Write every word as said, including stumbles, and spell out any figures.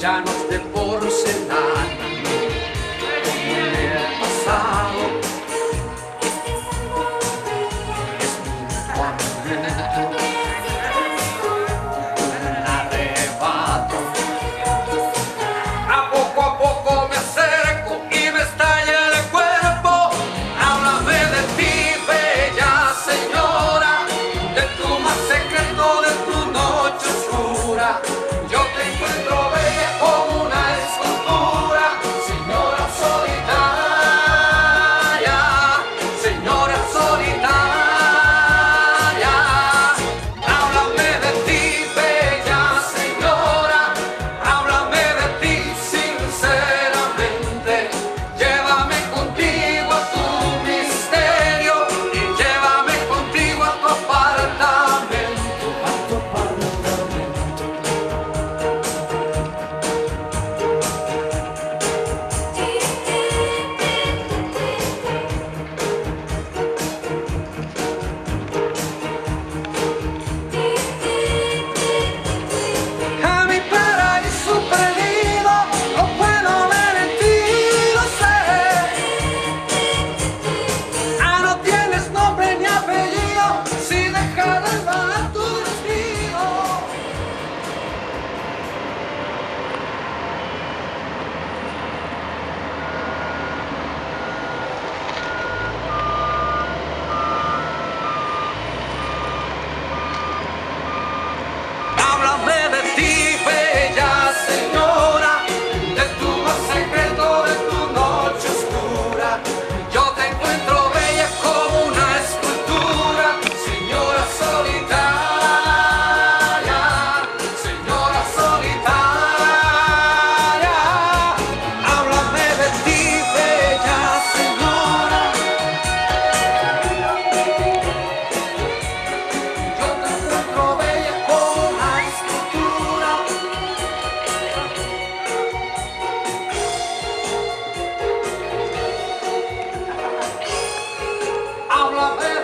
ya no es de porcelana, como en el pasado. Es mi tormento, un arrebato. A poco a poco me acerco y me estalla el cuerpo. Háblame de ti, bella señora, de tu más secreto, de tu noche oscura. Yo te encuentro bella como una escultura, señora solitaria, señora solitaria. Háblame de ti, bella señora, háblame de ti sinceramente. Llévame contigo a tu misterio y llévame contigo a tu apartamento, a tu apartamento. A mi paraíso perdido lo puedo ver en ti, lo sé. Ah, no tienes nombre ni apellido si dejas resbalar tu vestido. Háblame de ti, bella señora, de tu más secreto, de tu noche oscura. Yo te encuentro bella como una escultura, señora solitaria, señora solitaria. Háblame de ti, bella señora. Yo te encuentro bella como una escultura. Háblame